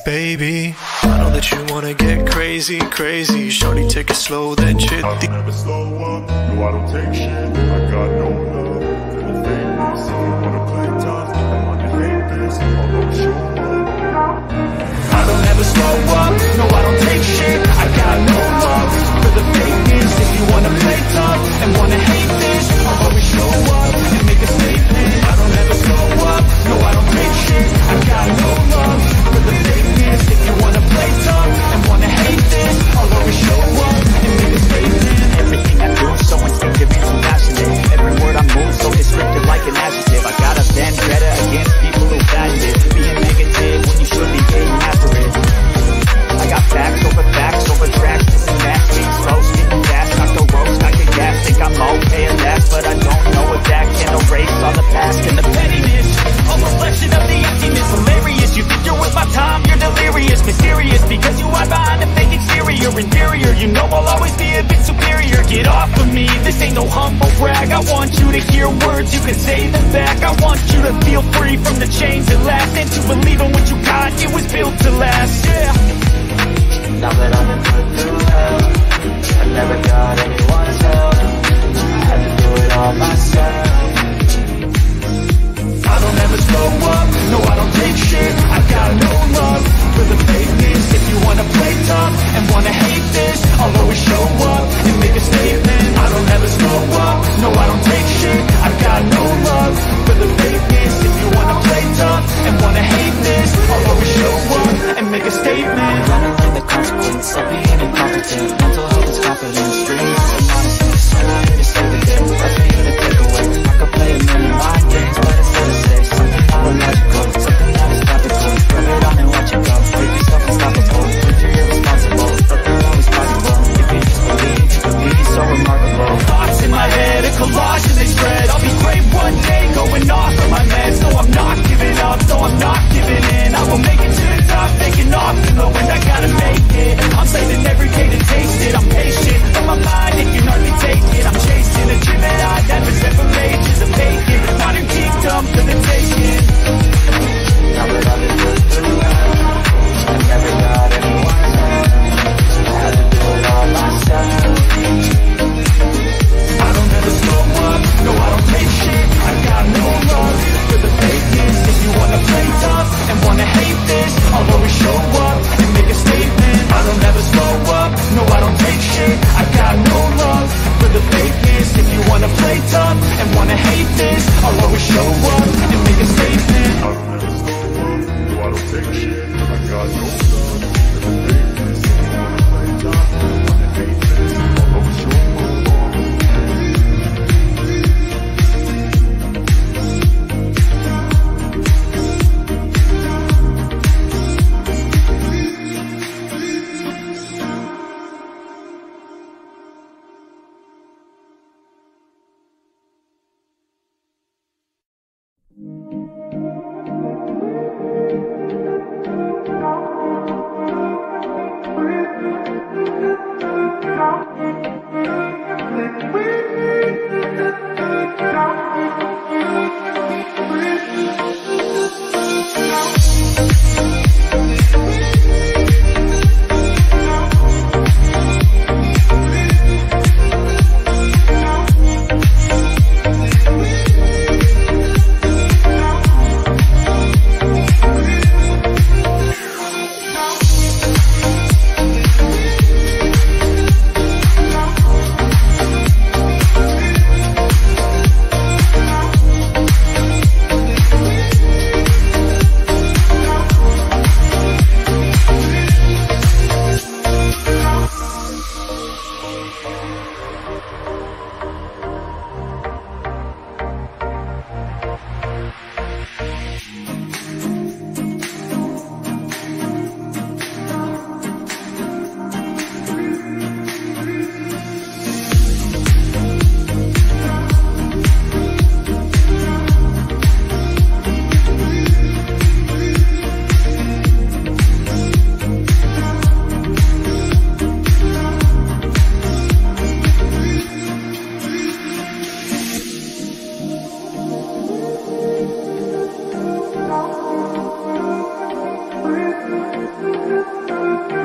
Baby, I know that you wanna get crazy, crazy. Shorty, take it slow, then chitty. I don't ever slow up, no I don't take shit. I got no love for the fakeness. If you wanna play tough, I wanna hate this. I'll always show up. I don't ever slow up, no I don't take shit. I got no love for the fakeness. If you wanna play tough and wanna hate this, I'll always show up and make a statement. I don't ever slow up, no I don't take shit. I got no love for the fakeness. If you wanna play tough and wanna hate this, I'll always show up and make a statement. Everything I do so instinctive and so passionate. Every word I move so descriptive like an adjective. I got a vendetta against people who value it. Being negative when you should be getting after it. I got facts over tracks, missing fast, beats slow, speaking fast, knock the ropes, knock the gas, think I'm okay at last, but I don't know if that can erase all the past and the pettiness, a reflection of the emptiness, hilarious, you think you're worth my time, you're delirious, mysterious, because you hide behind a fake exterior, inferior, you know I'll always be a bit superior, get off of me, this ain't no humble brag, I want you to hear words, you can say them back, I want you to feel free from the chains that last, and to believe in what you got, it was built to last, yeah. Now that I've been put through hell, I never got anyone's help, I had to do it all myself. I don't ever slow up, no I don't take shit, I got no love for the fakeness. If you wanna play tough and wanna hate this, I'll always show up and make a statement. I don't ever slow up, no I don't take shit, I got no love for the fakeness. If you wanna play tough and wanna hate this, I'll always show up and make a statement. Running like the consequence of being incompetent. Mental health is confidence, dreams and honesty. I'm not here to save the day, that's me here to take away. I could play a million mind games, but instead of say something autological, something that is topical. Rub it on and watch it go, make yourself unstoppable. If you're irresponsible, but they're always possible. If you just believe, you could be so remarkable. Thoughts in my head, a collage and they spread. I'll be great one day, going off of my meds. No, I'm not giving up, no, I'm not giving in. I will make it to the top, taking off in the wind, I gotta make it. I'm saving every day to taste it, I'm patient. But my mind, it can hardly take it. I'm chasing a dream that I've never spent for ages. I'm vacant, modern kingdom for the taking. Now that I've been put through hell, I never got anyone's help, I had to do it all myself. I don't ever slow up, no I don't take shit, I got no love for the fakeness. If you wanna play tough and wanna hate this, I'll always show up and make a statement. I don't ever slow up, no I don't take shit, I got no love for the fakeness. If you wanna play tough and wanna hate this, I'll always show up and make a statement. I don't ever slow up, no I don't take shit. I got no love for the fakeness. If you wanna play tough, wanna hate this, I'll always show up.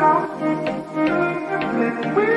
Let's